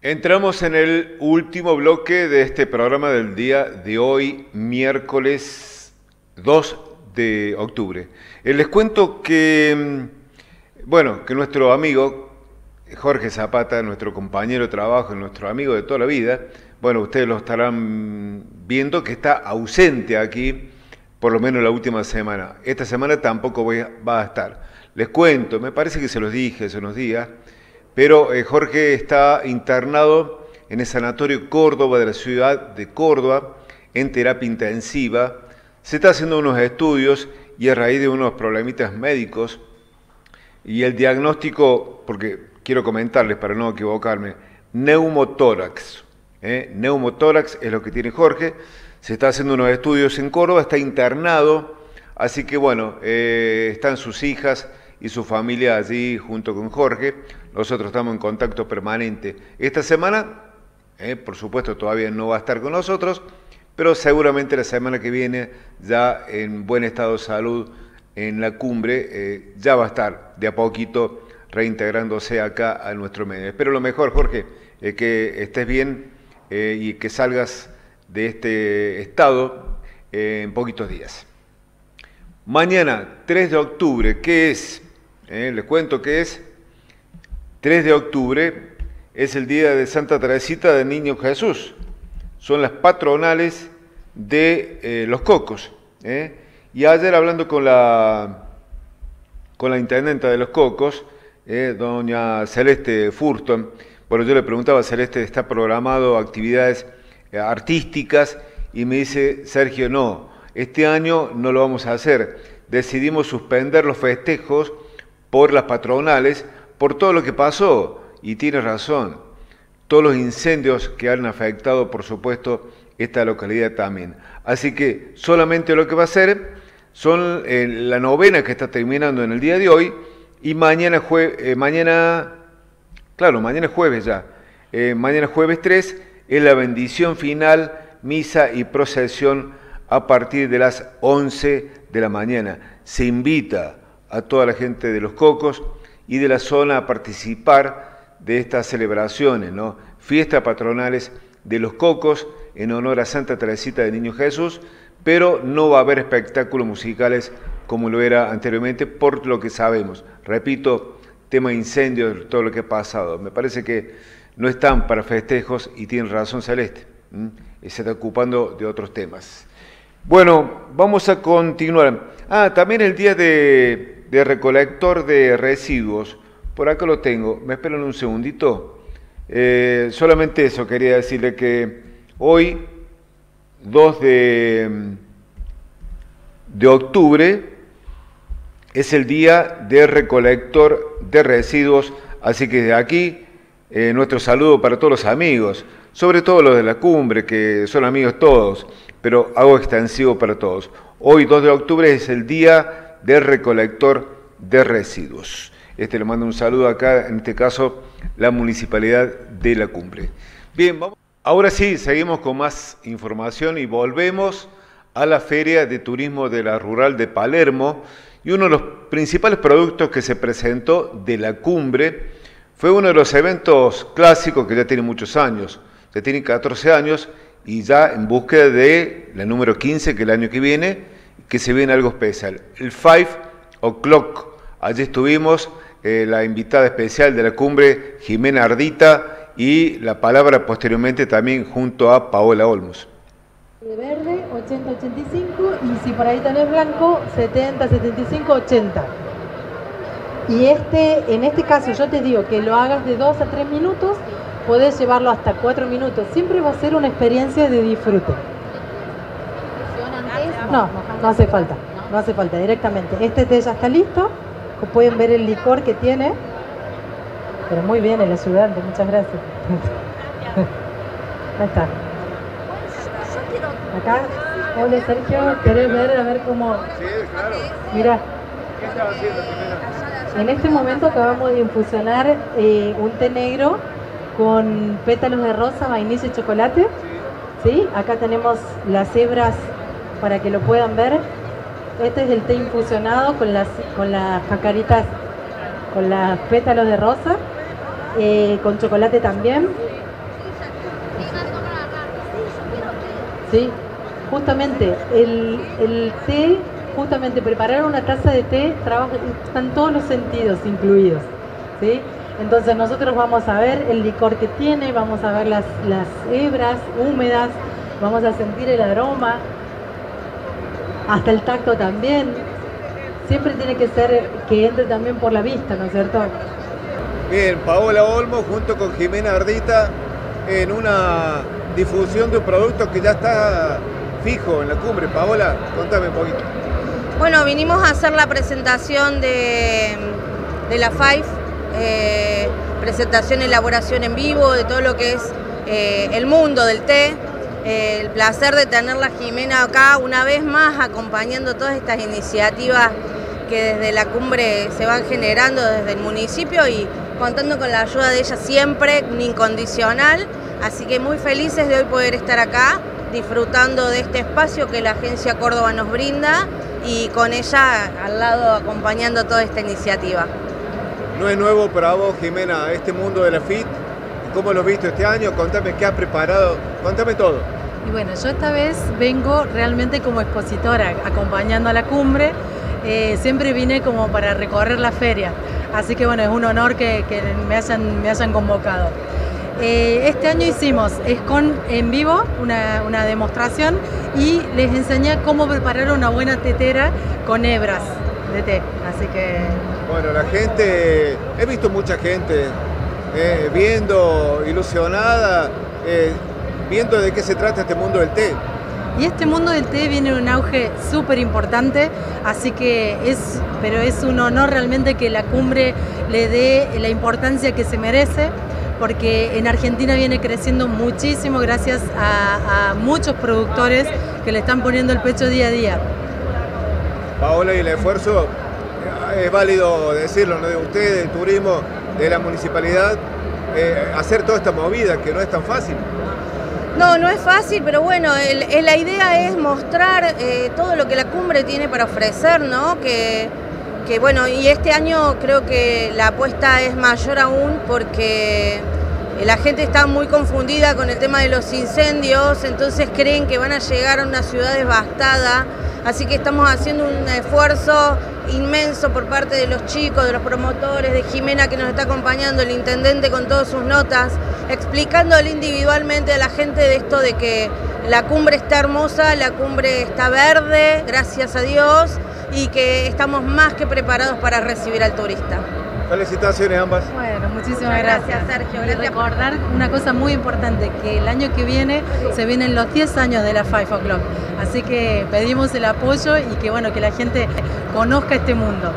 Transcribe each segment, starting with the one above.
Entramos en el último bloque de este programa del día de hoy, miércoles 2 de octubre. Les cuento que, que nuestro amigo Jorge Zapata, nuestro compañero de trabajo, nuestro amigo de toda la vida, ustedes lo estarán viendo que está ausente aquí, por lo menos la última semana. Esta semana tampoco va a estar. Les cuento, me parece que se los dije hace unos días, pero Jorge está internado en el Sanatorio Córdoba de la ciudad de Córdoba, en terapia intensiva. Se está haciendo unos estudios y a raíz de unos problemitas médicos y el diagnóstico, porque quiero comentarles para no equivocarme, neumotórax. Neumotórax es lo que tiene Jorge. Se está haciendo unos estudios en Córdoba, está internado, así que están sus hijas y su familia allí junto con Jorge. Nosotros estamos en contacto permanente. Esta semana, por supuesto, todavía no va a estar con nosotros, pero seguramente la semana que viene, ya en buen estado de salud, en la cumbre, ya va a estar de a poquito reintegrándose acá a nuestro medio. Espero lo mejor, Jorge, que estés bien y que salgas de este estado en poquitos días. Mañana, 3 de octubre, ¿qué es? Les cuento qué es. 3 de octubre es el día de Santa Teresita del Niño Jesús. Son las patronales de Los Cocos. Y ayer hablando con la intendenta de Los Cocos, doña Celeste Furton, yo le preguntaba a Celeste, ¿está programado actividades artísticas? Y me dice, Sergio, no, este año no lo vamos a hacer. Decidimos suspender los festejos por las patronales, por todo lo que pasó, y tiene razón, todos los incendios que han afectado, por supuesto, esta localidad también. Así que solamente lo que va a hacer son la novena que está terminando en el día de hoy, y mañana es jueves ya, mañana jueves 3 es la bendición final, misa y procesión a partir de las 11 de la mañana. Se invita a toda la gente de Los Cocos y de la zona a participar de estas celebraciones, ¿no? Fiestas patronales de Los Cocos en honor a Santa Teresita del Niño Jesús, pero no va a haber espectáculos musicales como lo era anteriormente, por lo que sabemos. Repito, tema incendios, todo lo que ha pasado. Me parece que no están para festejos y tiene razón Celeste. Se está ocupando de otros temas. Bueno, vamos a continuar. También el día de recolector de residuos. Por acá lo tengo. ¿Me esperan un segundito? Solamente eso quería decirle, que hoy, 2 de octubre, es el día de recolector de residuos. Así que de aquí, nuestro saludo para todos los amigos, sobre todo los de la cumbre, que son amigos todos, pero hago extensivo para todos. Hoy, 2 de octubre, es el día del recolector de residuos. Le mando un saludo acá, en este caso, la Municipalidad de la Cumbre. Bien, ahora sí, seguimos con más información y volvemos a la Feria de Turismo de la Rural de Palermo, y uno de los principales productos que se presentó de la Cumbre fue uno de los eventos clásicos que ya tiene muchos años, ya tiene 14 años, y ya en búsqueda de la número 15, que el año que viene, que se viene algo especial, el 5 O'Clock. Allí estuvimos, la invitada especial de la cumbre, Jimena Ardita, y la palabra posteriormente también junto a Paola Olmos. De verde, 80-85, y si por ahí tenés blanco, 70-75-80. Y en este caso yo te digo que lo hagas de 2 a 3 minutos, podés llevarlo hasta 4 minutos. Siempre va a ser una experiencia de disfrute. No hace falta. No hace falta, directamente. Este té ya está listo. Pueden ver el licor que tiene. Pero muy bien el ayudante, muchas gracias. Ahí está. Acá, hola Sergio, ¿querés ver a ver cómo? Sí, claro. Mira. ¿Qué estás haciendo primero? En este momento acabamos de infusionar un té negro con pétalos de rosa, vainilla y chocolate. ¿Sí? Acá tenemos las hebras para que lo puedan ver. Este es el té infusionado con las cacaritas, con los pétalos de rosa, con chocolate también. ¿sí? Justamente el té, justamente preparar una taza de té, están todos los sentidos incluidos, ¿sí? Entonces nosotros vamos a ver el licor que tiene, vamos a ver las hebras húmedas, vamos a sentir el aroma, hasta el tacto también. Siempre tiene que ser que entre también por la vista, ¿no es cierto? Bien, Paola Olmo junto con Jimena Ardita en una difusión de un producto que ya está fijo en la cumbre. Paola, contame un poquito. Bueno, vinimos a hacer la presentación de la Five, presentación, elaboración en vivo de todo lo que es el mundo del té. El placer de tenerla a Jimena acá una vez más acompañando todas estas iniciativas que desde la cumbre se van generando desde el municipio y contando con la ayuda de ella siempre, incondicional. Así que muy felices de hoy poder estar acá disfrutando de este espacio que la Agencia Córdoba nos brinda y con ella al lado acompañando toda esta iniciativa. No es nuevo para vos, Jimena, este mundo de la FIT. ¿Cómo lo has visto este año? Contame qué has preparado, contame todo. Y bueno, yo esta vez vengo realmente como expositora, acompañando a la cumbre. Siempre vine como para recorrer la feria, así que bueno, es un honor que me hayan convocado. Este año hicimos ESCON en vivo, una demostración, y les enseñé cómo preparar una buena tetera con hebras de té, así que... Bueno, la gente, he visto mucha gente viendo, ilusionada, viendo de qué se trata este mundo del té. Y este mundo del té viene en un auge súper importante, así que pero es un honor realmente que la cumbre le dé la importancia que se merece, porque en Argentina viene creciendo muchísimo gracias a muchos productores que le están poniendo el pecho día a día. Paola, y el esfuerzo, es válido decirlo, ¿no?, de ustedes, del turismo, de la municipalidad, hacer toda esta movida, que no es tan fácil. No, no es fácil, pero bueno, la idea es mostrar todo lo que la cumbre tiene para ofrecer, ¿no? Que bueno, y este año creo que la apuesta es mayor aún porque la gente está muy confundida con el tema de los incendios, entonces creen que van a llegar a una ciudad devastada, así que estamos haciendo un esfuerzo inmenso por parte de los chicos, de los promotores, de Jimena que nos está acompañando, el intendente con todas sus notas, explicándole individualmente a la gente de esto de que la cumbre está hermosa, la cumbre está verde, gracias a Dios, y que estamos más que preparados para recibir al turista. Felicitaciones ambas. Bueno, muchísimas gracias, Sergio. Y Gracias. recordar una cosa muy importante, que el año que viene se vienen los 10 años de la 5 O'Clock, así que pedimos el apoyo y que bueno, que la gente conozca este mundo.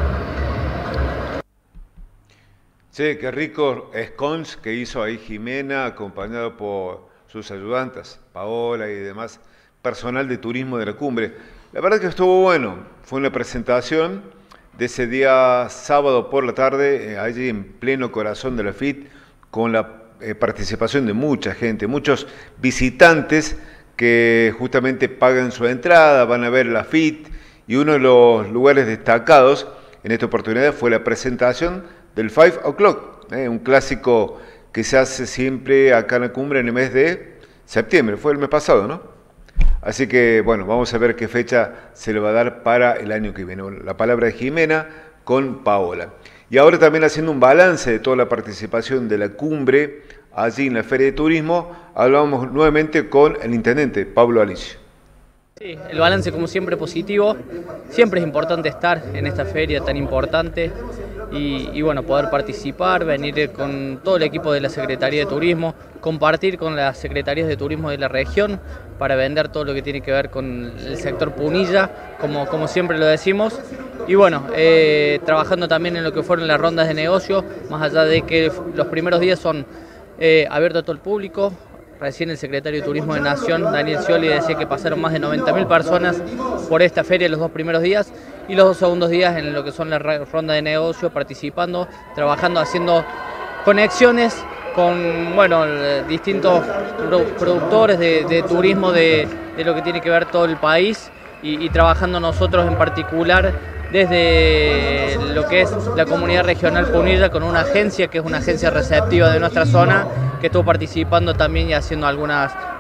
Sí, qué rico scones que hizo ahí Jimena, acompañado por sus ayudantes, Paola y demás personal de turismo de la cumbre. La verdad que estuvo bueno, fue una presentación de ese día sábado por la tarde, allí en pleno corazón de la FIT, con la participación de mucha gente, muchos visitantes que justamente pagan su entrada, van a ver la FIT, y uno de los lugares destacados en esta oportunidad fue la presentación del 5 O'Clock, un clásico que se hace siempre acá en la cumbre en el mes de septiembre, fue el mes pasado, ¿no? Así que, bueno, vamos a ver qué fecha se le va a dar para el año que viene. La palabra de Jimena con Paola. Y ahora también haciendo un balance de toda la participación de la cumbre allí en la Feria de Turismo, hablamos nuevamente con el intendente Pablo Alicio. Sí, el balance como siempre positivo. Siempre es importante estar en esta feria tan importante y bueno, poder participar, venir con todo el equipo de la Secretaría de Turismo, compartir con las secretarías de turismo de la región para vender todo lo que tiene que ver con el sector Punilla, como siempre lo decimos. Y bueno, trabajando también en lo que fueron las rondas de negocio, más allá de que los primeros días son abiertos a todo el público. Recién el secretario de Turismo de Nación, Daniel Scioli, decía que pasaron más de 90.000 personas por esta feria los 2 primeros días y los 2 segundos días en lo que son las rondas de negocio, participando, trabajando, haciendo conexiones con distintos productores de turismo de lo que tiene que ver todo el país y trabajando nosotros en particular desde lo que es la comunidad regional Punilla con una agencia que es una agencia receptiva de nuestra zona que estuvo participando también y haciendo algunas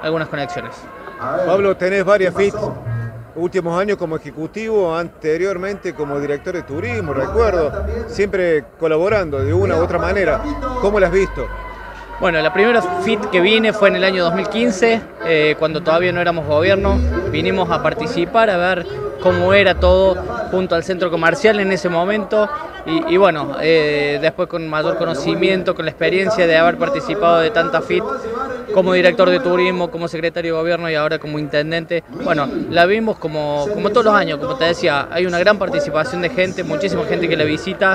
algunas conexiones. Pablo, tenés varias FIT, últimos años como ejecutivo, anteriormente como director de turismo, recuerdo, siempre colaborando de una u otra manera. ¿Cómo las has visto? Bueno, la primera FIT que vine fue en el año 2015, cuando todavía no éramos gobierno. Vinimos a participar, a ver cómo era todo junto al centro comercial en ese momento. Y bueno, después con mayor conocimiento, con la experiencia de haber participado de tanta FIT, como director de turismo, como secretario de gobierno y ahora como intendente, bueno, la vimos como todos los años, como te decía, hay una gran participación de gente, muchísima gente que la visita.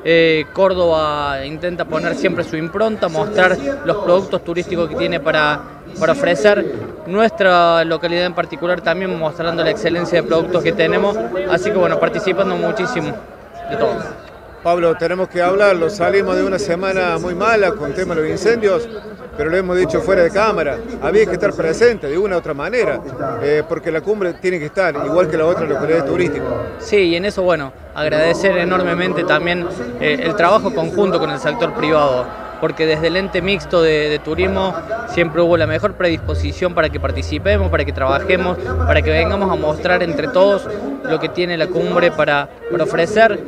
Córdoba intenta poner siempre su impronta, mostrar los productos turísticos que tiene para ofrecer, nuestra localidad en particular también mostrando la excelencia de productos que tenemos, así que bueno, participando muchísimo de todo. Pablo, tenemos que hablarlo, salimos de una semana muy mala con el tema de los incendios, pero lo hemos dicho fuera de cámara, había que estar presente de una u otra manera, porque la cumbre tiene que estar, igual que las otras localidades turísticas. Sí, y en eso, bueno, agradecer enormemente también el trabajo conjunto con el sector privado, porque desde el ente mixto de turismo siempre hubo la mejor predisposición para que participemos, para que trabajemos, para que vengamos a mostrar entre todos lo que tiene la cumbre para ofrecer.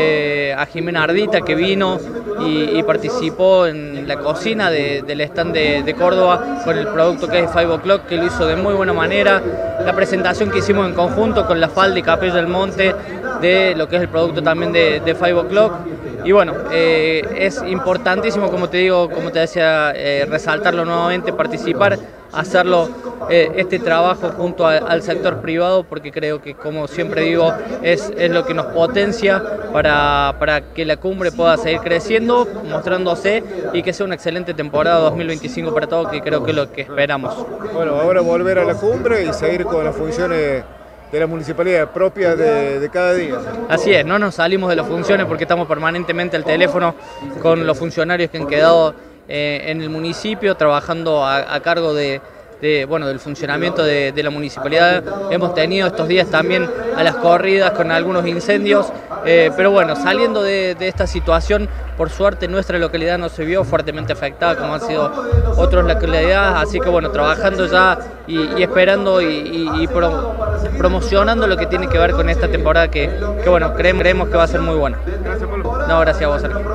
A Jimena Ardita, que vino y participó en la cocina del stand de Córdoba con el producto que es 5 O'Clock, que lo hizo de muy buena manera. La presentación que hicimos en conjunto con la Falda y Capella del Monte de lo que es el producto también de 5 O'Clock. Y bueno, es importantísimo, como te digo, como te decía, resaltarlo nuevamente, participar, hacerlo, este trabajo junto al sector privado, porque creo que, como siempre digo, es lo que nos potencia para que la cumbre pueda seguir creciendo, mostrándose y que sea una excelente temporada 2025 para todos, que creo que es lo que esperamos. Bueno, ahora volver a la cumbre y seguir con las funciones de la municipalidad propia de cada día. Así es, no nos salimos de las funciones porque estamos permanentemente al teléfono con los funcionarios que han quedado en el municipio, trabajando a cargo del funcionamiento de la municipalidad. Hemos tenido estos días también a las corridas con algunos incendios, pero bueno, saliendo de esta situación, por suerte nuestra localidad no se vio fuertemente afectada como han sido otras localidades, así que bueno, trabajando ya y esperando y promocionando lo que tiene que ver con esta temporada que bueno, creemos que va a ser muy buena. No, gracias a vos, Sergio.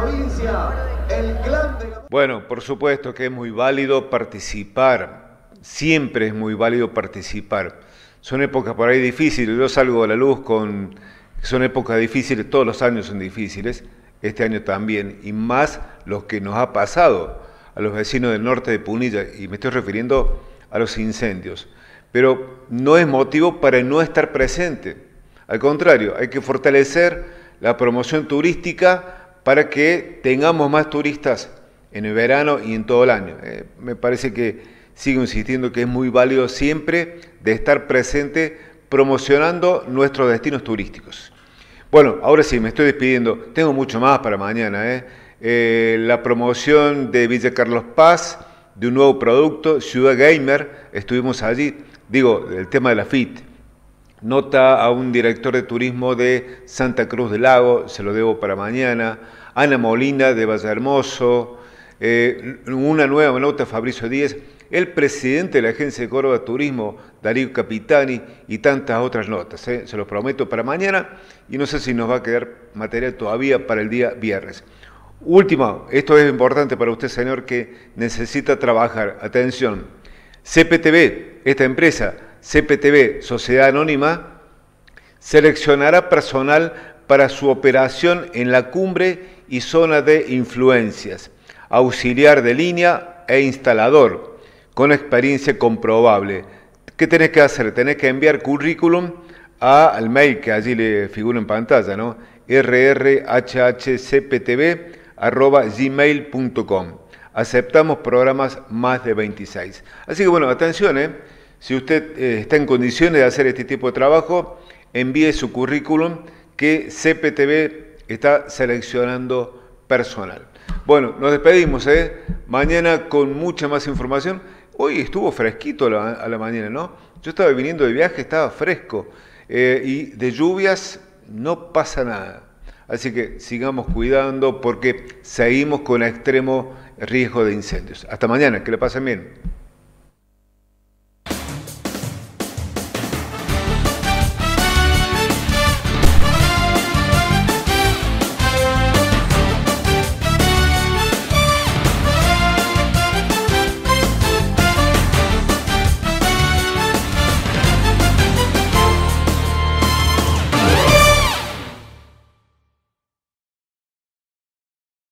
Bueno, por supuesto que es muy válido participar, siempre es muy válido participar. Son épocas por ahí difíciles, yo salgo a la luz con... Son épocas difíciles, todos los años son difíciles, este año también, y más los que nos ha pasado a los vecinos del norte de Punilla, y me estoy refiriendo a los incendios. Pero no es motivo para no estar presente, al contrario, hay que fortalecer la promoción turística para que tengamos más turistas en el verano y en todo el año. Me parece que sigo insistiendo que es muy válido siempre de estar presente promocionando nuestros destinos turísticos. Bueno, ahora sí, me estoy despidiendo. Tengo mucho más para mañana. La promoción de Villa Carlos Paz, de un nuevo producto, Ciudad Gamer, estuvimos allí. Digo, el tema de la FIT. Nota a un director de turismo de Santa Cruz del Lago, se lo debo para mañana. Ana Molina de Vallehermoso. Una nueva nota, Fabricio Díez. El presidente de la Agencia de Córdoba Turismo, Darío Capitani, y tantas otras notas. Se los prometo para mañana y no sé si nos va a quedar material todavía para el día viernes. Último, esto es importante para usted, señor, que necesita trabajar. Atención, CPTV, esta empresa, CPTV, Sociedad Anónima, seleccionará personal para su operación en la cumbre y zona de influencias, auxiliar de línea e instalador, con experiencia comprobable. ¿Qué tenés que hacer? Tenés que enviar currículum al mail que allí le figura en pantalla, ¿no? rrhhcptv@gmail.com. Aceptamos programas más de 26. Así que bueno, atención, si usted está en condiciones de hacer este tipo de trabajo, envíe su currículum que CPTV está seleccionando personal. Bueno, nos despedimos, mañana con mucha más información. Hoy estuvo fresquito a la mañana, ¿no? Yo estaba viniendo de viaje, estaba fresco. Y de lluvias no pasa nada. Así que sigamos cuidando porque seguimos con extremo riesgo de incendios. Hasta mañana, que le pasen bien.